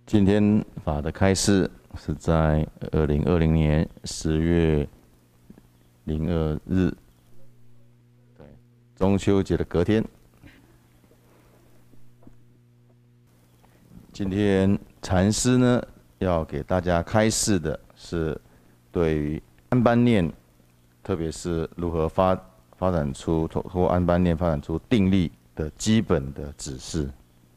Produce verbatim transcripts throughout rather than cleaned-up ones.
今天法的开示是在二零二零年十月零二日，对，中秋节的隔天。今天禅师呢要给大家开示的是对于安般念，特别是如何发发展出透过安般念发展出定力的基本的指示。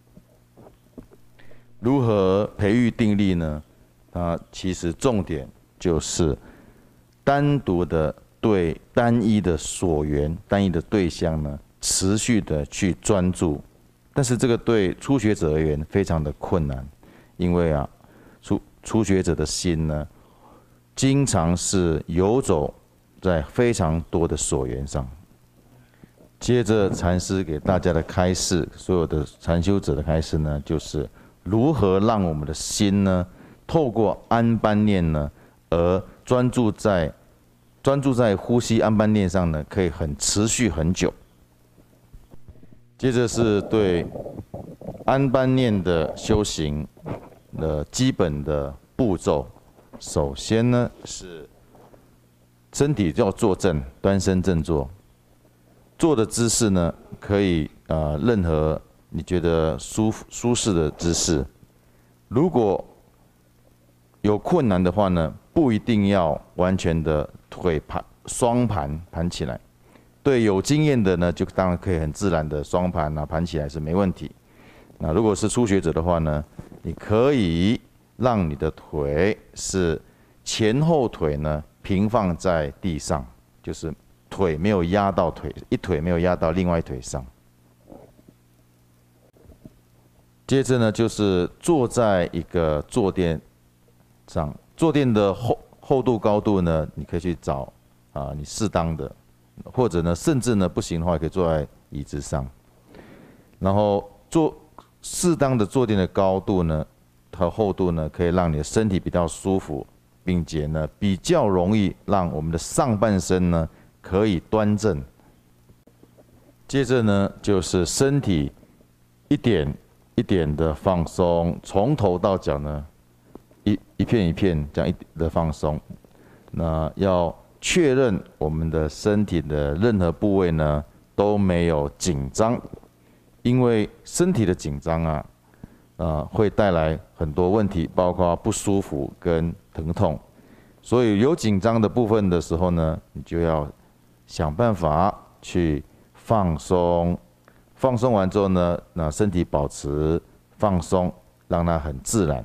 如何培育定力呢？它其实重点就是单独的对单一的所缘、单一的对象呢，持续的去专注。但是这个对初学者而言非常的困难，因为啊，初初学者的心呢，经常是游走在非常多的所缘上。接着禅师给大家的开示，所有的禅修者的开示呢，就是如何让我们的心呢，透过安般念呢，而专注在专注在呼吸安般念上呢，可以很持续很久。接着是对安般念的修行的基本的步骤。首先呢是身体要坐正，端身正坐。坐的姿势呢，可以呃任何你觉得舒舒适的姿势。如果有困难的话呢，不一定要完全的腿盘双盘盘起来。对有经验的呢，就当然可以很自然的双盘啊盘起来是没问题。那如果是初学者的话呢，你可以让你的腿是前后腿呢平放在地上，就是腿没有压到腿，一腿没有压到另外一腿上。接着呢，就是坐在一个坐垫上，坐垫的厚厚度高度呢，你可以去找啊、呃、你适当的，或者呢，甚至呢不行的话，可以坐在椅子上。然后坐适当的坐垫的高度呢，和厚度呢，可以让你的身体比较舒服，并且呢比较容易让我们的上半身呢可以端正。接着呢，就是身体一点一点的放松，从头到脚呢，一一片一片这样一的放松。那要确认我们的身体的任何部位呢都没有紧张，因为身体的紧张啊，呃会带来很多问题，包括不舒服跟疼痛。所以有紧张的部分的时候呢，你就要想办法去放松。放松完之后呢，那身体保持放松，让它很自然。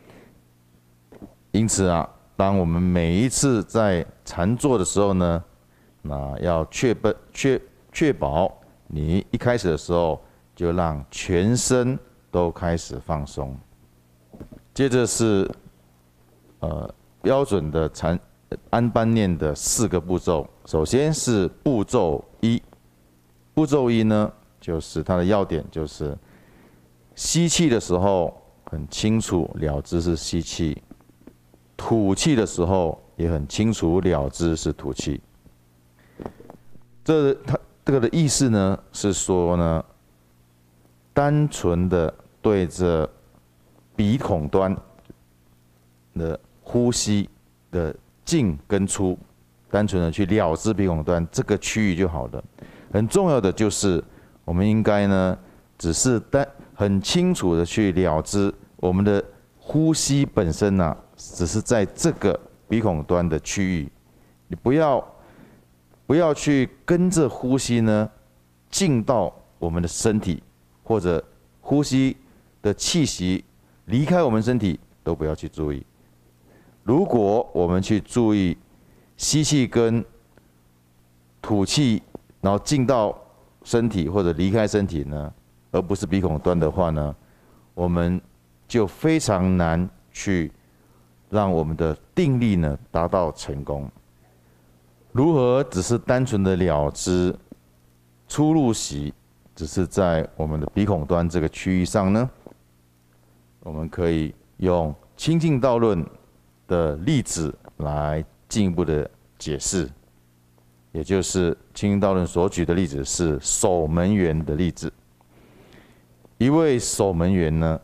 因此啊，当我们每一次在禅坐的时候呢，那要确保确确保你一开始的时候就让全身都开始放松。接着是呃标准的禅安般念的四个步骤。首先是步骤一，步骤一呢，就是它的要点就是吸气的时候很清楚了知是吸气，吐气的时候也很清楚了知是吐气。这它这个的意思呢是说呢，单纯的对着鼻孔端的呼吸的进跟出，单纯的去了知鼻孔端这个区域就好了。很重要的就是我们应该呢，只是单很清楚的去了知我们的呼吸本身啊，只是在这个鼻孔端的区域，你不要不要去跟着呼吸呢进到我们的身体，或者呼吸的气息离开我们身体都不要去注意。如果我们去注意吸气跟吐气，然后进到身体或者离开身体呢，而不是鼻孔端的话呢，我们就非常难去让我们的定力呢达到成功。如何只是单纯的了知出入息只是在我们的鼻孔端这个区域上呢？我们可以用清净道论的例子来进一步的解释，也就是清净道论所举的例子是守门员的例子。一位守门员呢，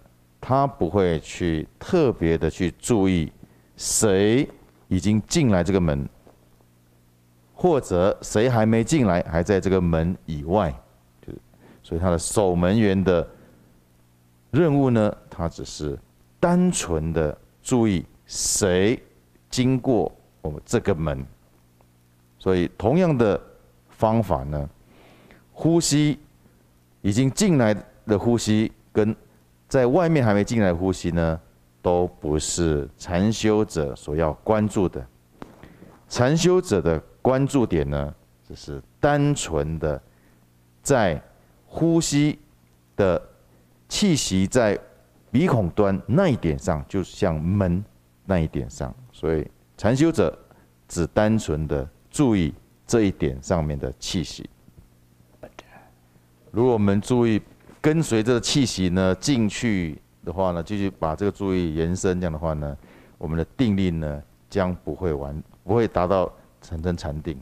他不会去特别的去注意谁已经进来这个门，或者谁还没进来，还在这个门以外。所以他的守门员的任务呢，他只是单纯的注意谁经过我们这个门。所以同样的方法呢，呼吸已经进来的呼吸跟在外面还没进来的呼吸呢，都不是禅修者所要关注的。禅修者的关注点呢，只是单纯的在呼吸的气息在鼻孔端那一点上，就像门那一点上，所以禅修者只单纯的注意这一点上面的气息。如果我们注意跟随着气息呢进去的话呢，继续把这个注意延伸，这样的话呢，我们的定力呢将不会完，不会达到成真禅定。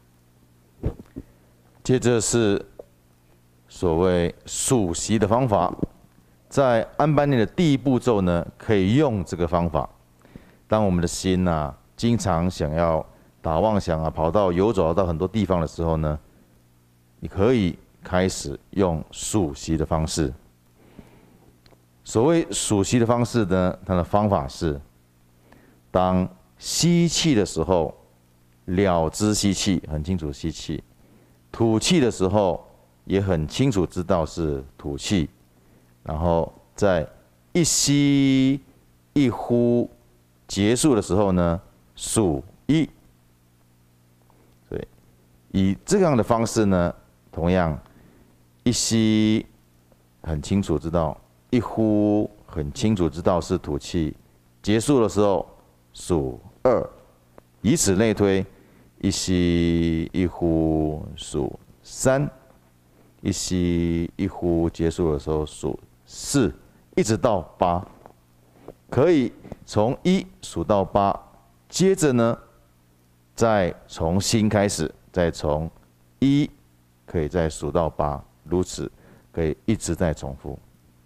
接着是所谓数息的方法，在安般念的第一步骤呢，可以用这个方法。当我们的心啊，经常想要打妄想啊，跑到游走到很多地方的时候呢，你可以开始用数息的方式。所谓数息的方式呢，它的方法是：当吸气的时候，了知吸气，很清楚吸气；吐气的时候，也很清楚知道是吐气，然后在一吸一呼结束的时候呢，数一。所以以这样的方式呢，同样一吸很清楚知道，一呼很清楚知道是吐气，结束的时候数二，以此类推，一吸一呼数三。一吸一呼结束的时候数四，一直到八，可以从一数到八，接着呢，再从心开始，再从一可以再数到八，如此可以一直在重复。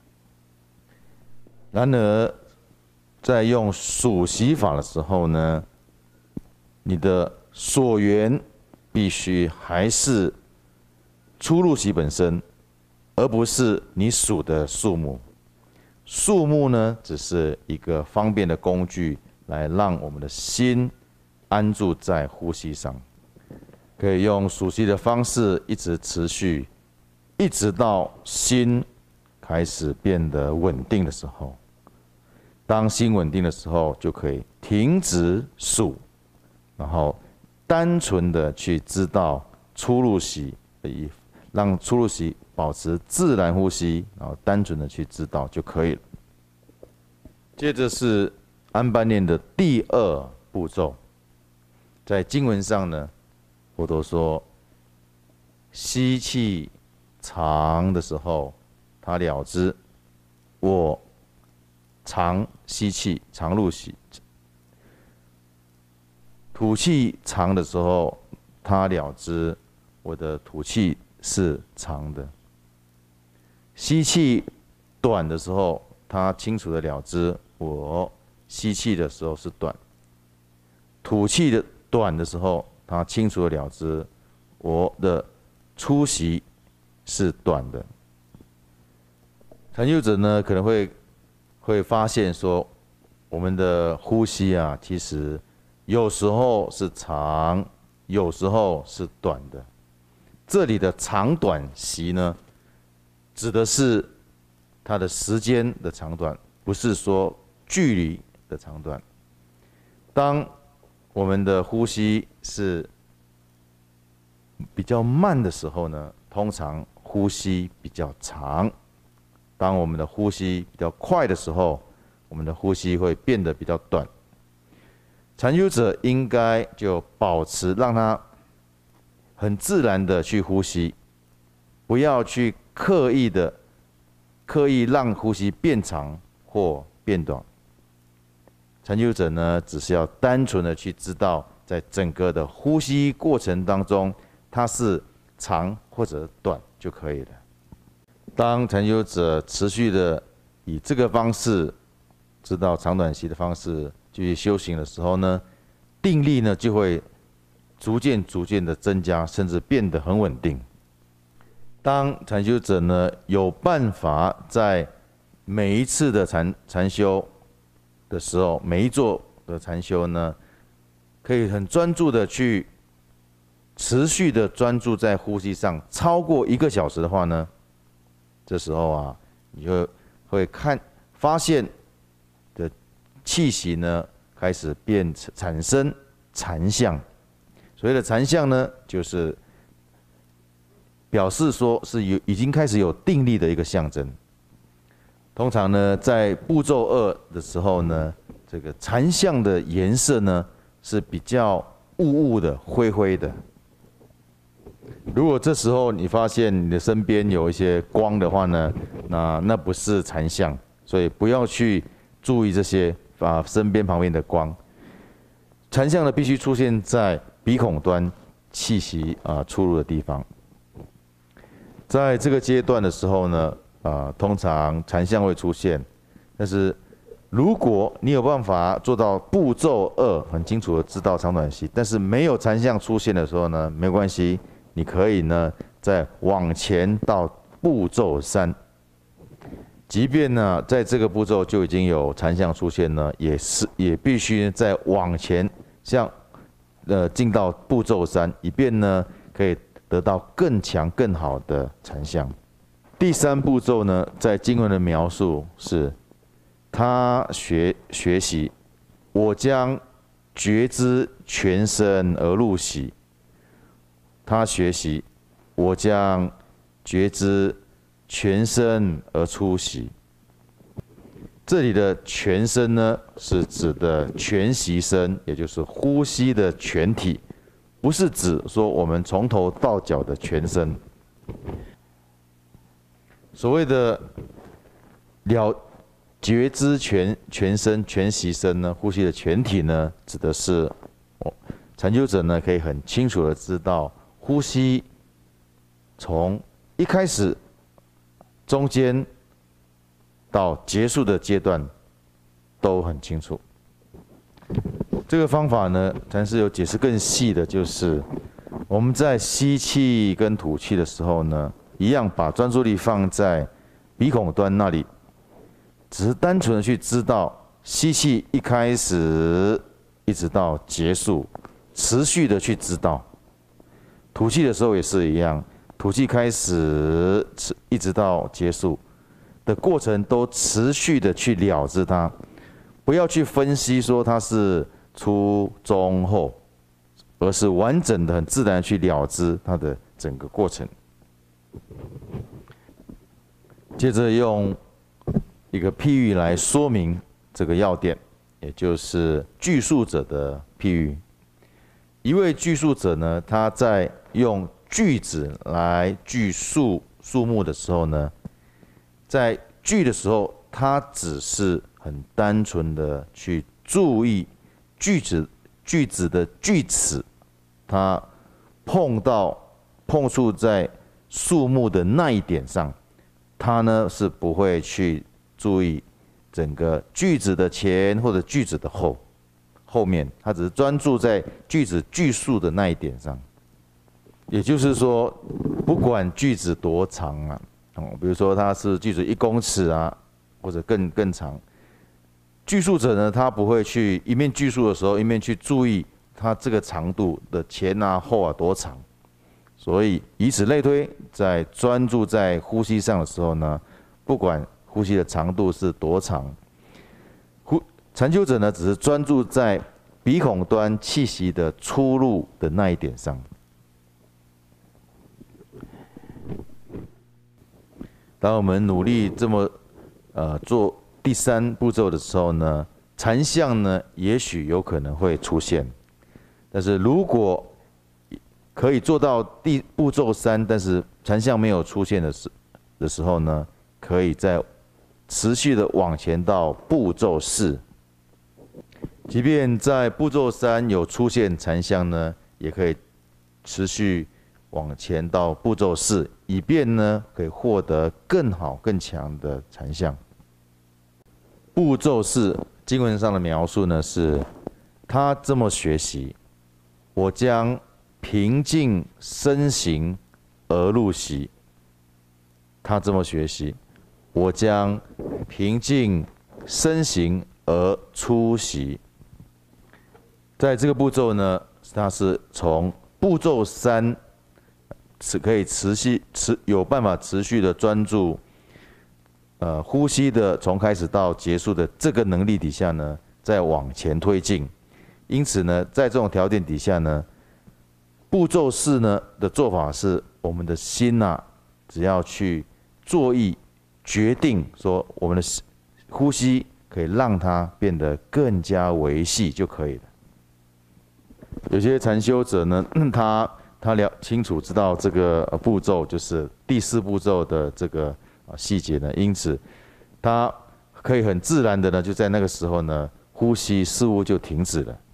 然而，在用数息法的时候呢，你的所缘必须还是出入息本身，而不是你数的数目。数目呢，只是一个方便的工具，来让我们的心安住在呼吸上。可以用数息的方式一直持续，一直到心开始变得稳定的时候。当心稳定的时候，就可以停止数，然后单纯的去知道出入息的意思。让出入息保持自然呼吸，然后单纯的去知道就可以了。接着是安般念的第二步骤，在经文上呢，佛陀说，吸气长的时候，他了知我长吸气，长入息；吐气长的时候，他了知我的吐气是长的。吸气短的时候，他清楚的了知我吸气的时候是短；吐气的短的时候，他清楚的了知我的出息是短的。禅修者呢，可能会会发现说，我们的呼吸啊，其实有时候是长，有时候是短的。这里的长短息呢，指的是它的时间的长短，不是说距离的长短。当我们的呼吸是比较慢的时候呢，通常呼吸比较长；当我们的呼吸比较快的时候，我们的呼吸会变得比较短。禅修者应该就保持让它很自然的去呼吸，不要去刻意的刻意让呼吸变长或变短。禅修者呢，只是要单纯的去知道，在整个的呼吸过程当中，它是长或者短就可以了。当禅修者持续的以这个方式知道长短息的方式继续修行的时候呢，定力呢就会逐渐逐渐的增加，甚至变得很稳定。当禅修者呢有办法在每一次的禅禅修的时候，每一座的禅修呢，可以很专注的去持续的专注在呼吸上，超过一个小时的话呢，这时候啊，你就会看发现的气息呢开始变产生禅相。所谓的禅相呢，就是表示说是有已经开始有定力的一个象征。通常呢，在步骤二的时候呢，这个禅相的颜色呢是比较雾雾的、灰灰的。如果这时候你发现你的身边有一些光的话呢，那那不是禅相，所以不要去注意这些啊身边旁边的光。禅相呢必须出现在鼻孔端气息啊出入的地方。在这个阶段的时候呢，啊通常禅相会出现，但是如果你有办法做到步骤二很清楚的知道长短息，但是没有禅相出现的时候呢，没关系。你可以呢，再往前到步骤三，即便呢，在这个步骤就已经有禅相出现呢，也是也必须再往前，像呃进到步骤三，以便呢可以得到更强更好的禅相。第三步骤呢，在经文的描述是，他学学习，我将觉知全身而入息。他学习，我将觉知全身而出息。这里的全身呢，是指的全息身，也就是呼吸的全体，不是指说我们从头到脚的全身。所谓的了觉知全全身全息身呢，呼吸的全体呢，指的是禅修者呢可以很清楚的知道。呼吸从一开始、中间到结束的阶段都很清楚。这个方法呢，禅师有解释更细的，就是我们在吸气跟吐气的时候呢，一样把专注力放在鼻孔端那里，只是单纯的去知道吸气一开始一直到结束，持续的去知道。吐气的时候也是一样，吐气开始一直到结束的过程都持续的去了知它，不要去分析说它是初中后，而是完整的很自然去了知它的整个过程。接着用一个譬喻来说明这个要点，也就是叙述者的譬喻。一位叙述者呢，他在用句子来叙述数目的时候呢，在句的时候，他只是很单纯的去注意句子句子的句词，他碰到碰触在数目的那一点上，他呢是不会去注意整个句子的前或者句子的后。后面，他只是专注在句子句数的那一点上，也就是说，不管句子多长啊，哦，比如说它是句子一公尺啊，或者更更长，叙述者呢，他不会去一面叙述的时候，一面去注意它这个长度的前啊后啊多长，所以以此类推，在专注在呼吸上的时候呢，不管呼吸的长度是多长，呼禅修者呢，只是专注在鼻孔端气息的出入的那一点上。当我们努力这么呃做第三步骤的时候呢，禅相呢也许有可能会出现，但是如果可以做到第步骤三，但是禅相没有出现的时的时候呢，可以再持续的往前到步骤四。即便在步骤三有出现禅相呢，也可以持续往前到步骤四，以便呢可以获得更好更强的禅相。 步骤是经文上的描述呢，是他这么学习：我将平静身形而入息。他这么学习，我将平静身形而出息。在这个步骤呢，它是从步骤三，是可以持续持有办法持续的专注，呃，呼吸的从开始到结束的这个能力底下呢，再往前推进。因此呢，在这种条件底下呢，步骤四呢的做法是，我们的心呐、啊，只要去作意决定说，我们的呼吸可以让它变得更加维系就可以了。有些禅修者呢，他他了清楚知道这个步骤就是第四步骤的这个细节呢，因此他可以很自然的呢，就在那个时候呢，呼吸似乎就停止了。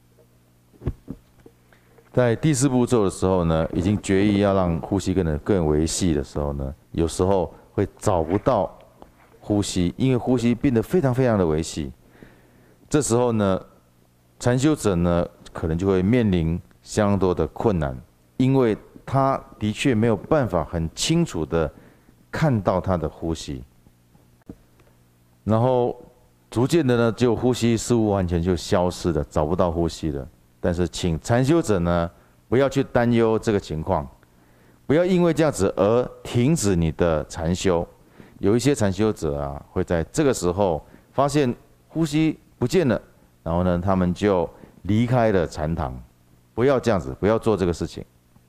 在第四步骤的时候呢，已经决意要让呼吸变得更维系的时候呢，有时候会找不到呼吸，因为呼吸变得非常非常的维系。这时候呢，禅修者呢，可能就会面临相当多的困难，因为他的确没有办法很清楚的看到他的呼吸，然后逐渐的呢，就呼吸似乎完全就消失了，找不到呼吸了。但是，请禅修者呢，不要去担忧这个情况，不要因为这样子而停止你的禅修。有一些禅修者啊，会在这个时候发现呼吸不见了，然后呢，他们就离开了禅堂。不要这样子，不要做这个事情。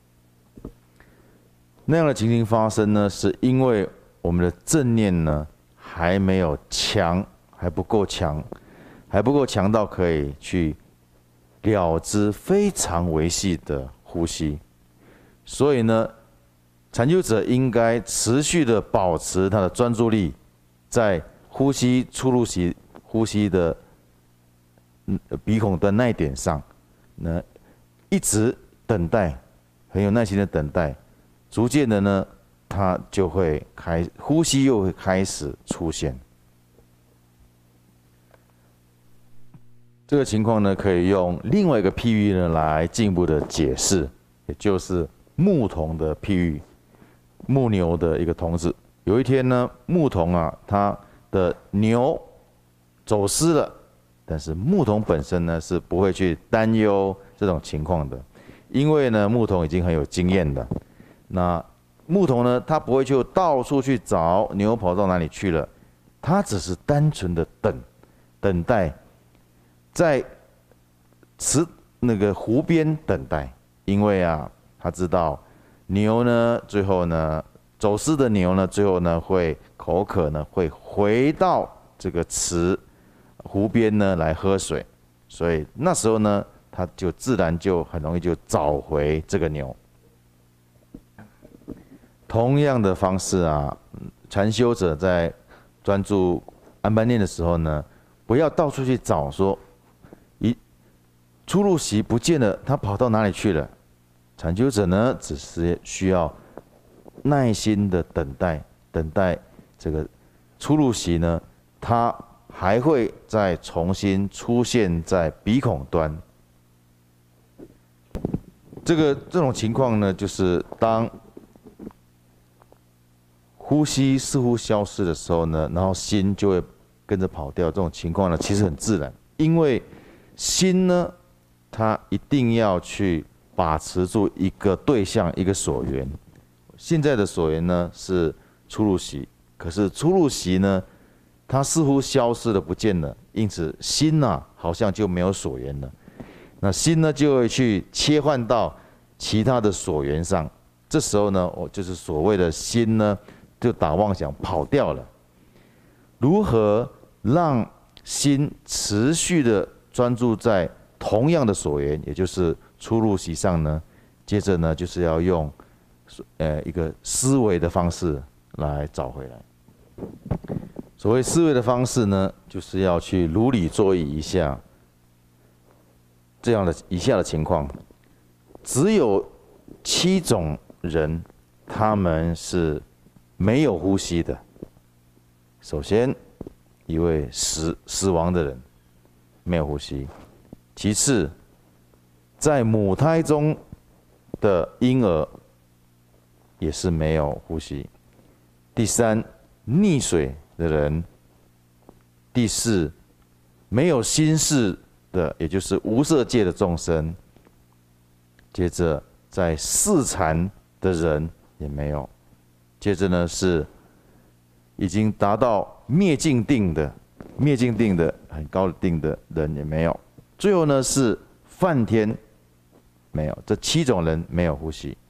那样的情形发生呢，是因为我们的正念呢还没有强，还不够强，还不够强到可以去了知非常维系的呼吸。所以呢，禅修者应该持续的保持他的专注力，在呼吸出入息、呼吸的鼻孔的那一点上，呢，一直等待，很有耐心的等待，逐渐的呢，他就会开呼吸又会开始出现。这个情况呢，可以用另外一个譬喻呢来进一步的解释，也就是牧童的譬喻。牧牛的一个童子，有一天呢，牧童啊，他的牛走失了，但是牧童本身呢是不会去担忧这种情况的，因为呢，牧童已经很有经验的。那牧童呢，他不会就到处去找牛跑到哪里去了，他只是单纯的等，等待。在池那个湖边等待，因为啊，他知道牛呢，最后呢，走失的牛呢，最后呢会口渴呢，会回到这个池湖边呢来喝水，所以那时候呢，他就自然就很容易就找回这个牛。同样的方式啊，禅修者在专注安般念的时候呢，不要到处去找说。出入息不见了，他跑到哪里去了？禅修者呢，只是需要耐心的等待，等待这个出入息呢，它还会再重新出现在鼻孔端。这个这种情况呢，就是当呼吸似乎消失的时候呢，然后心就会跟着跑掉。这种情况呢，其实很自然，因为心呢。他一定要去把持住一个对象，一个所缘。现在的所缘呢是出入息，可是出入息呢，它似乎消失了，不见了，因此心呐、啊、好像就没有所缘了。那心呢就会去切换到其他的所缘上。这时候呢，我就是所谓的心呢就打妄想跑掉了。如何让心持续的专注在同样的所缘，也就是出入息上呢？接着呢，就是要用呃一个思维的方式来找回来。所谓思维的方式呢，就是要去如理作意一下这样的以下的情况。只有七种人，他们是没有呼吸的。首先， 一位死死亡的人，没有呼吸。其次，在母胎中的婴儿也是没有呼吸。第三，溺水的人。第四，没有心事的，也就是无色界的众生。接着，在四禅的人也没有。接着呢是已经达到灭尽定的、灭尽定的很高的定的人也没有。最后呢是梵天，没有。这七种人没有呼吸。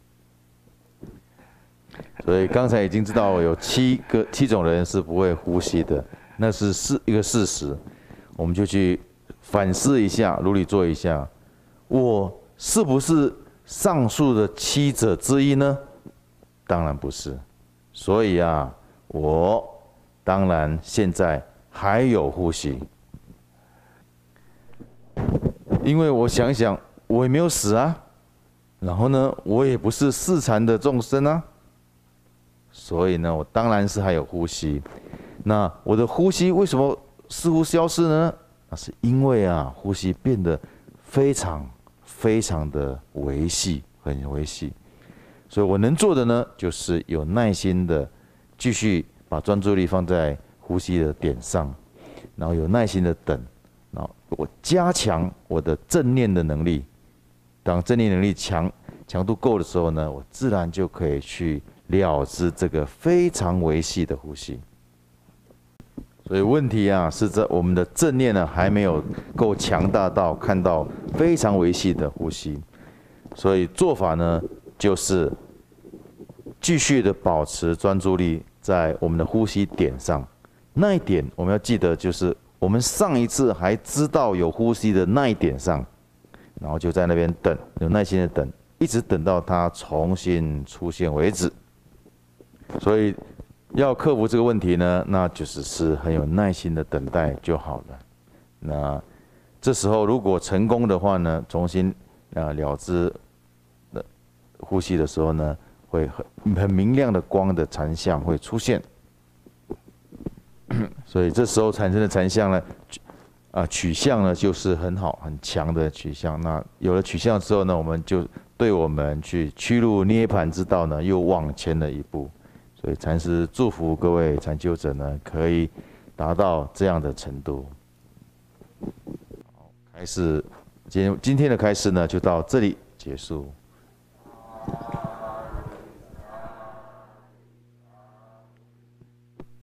所以刚才已经知道有七个七种人是不会呼吸的。那是事一个事实，我们就去反思一下，如理做一下，我是不是上述的七者之一呢？当然不是。所以啊，我当然现在还有呼吸，因为我想想，我也没有死啊，然后呢，我也不是四禅的众生啊，所以呢，我当然是还有呼吸。那我的呼吸为什么似乎消失呢？那是因为啊，呼吸变得非常非常的微细，很微细。所以我能做的呢，就是有耐心的继续把专注力放在呼吸的点上，然后有耐心的等，然后我加强我的正念的能力。当正念能力强强度够的时候呢，我自然就可以去了知这个非常微细的呼吸。所以问题啊，是在我们的正念呢还没有够强大到看到非常微细的呼吸。所以做法呢，就是继续的保持专注力在我们的呼吸点上。那一点我们要记得，就是我们上一次还知道有呼吸的那一点上，然后就在那边等，有耐心的等，一直等到它重新出现为止。所以要克服这个问题呢，那就是是很有耐心的等待就好了。那这时候如果成功的话呢，重新啊了知的呼吸的时候呢，会很很明亮的光的禅相会出现。所以这时候产生的禅相呢，啊取向呢就是很好很强的取向。那有了取向之后呢，我们就对我们去趋入涅槃之道呢，又往前了一步。所以禅师祝福各位禅修者呢，可以达到这样的程度。好，开始，今今天的开示呢，就到这里结束。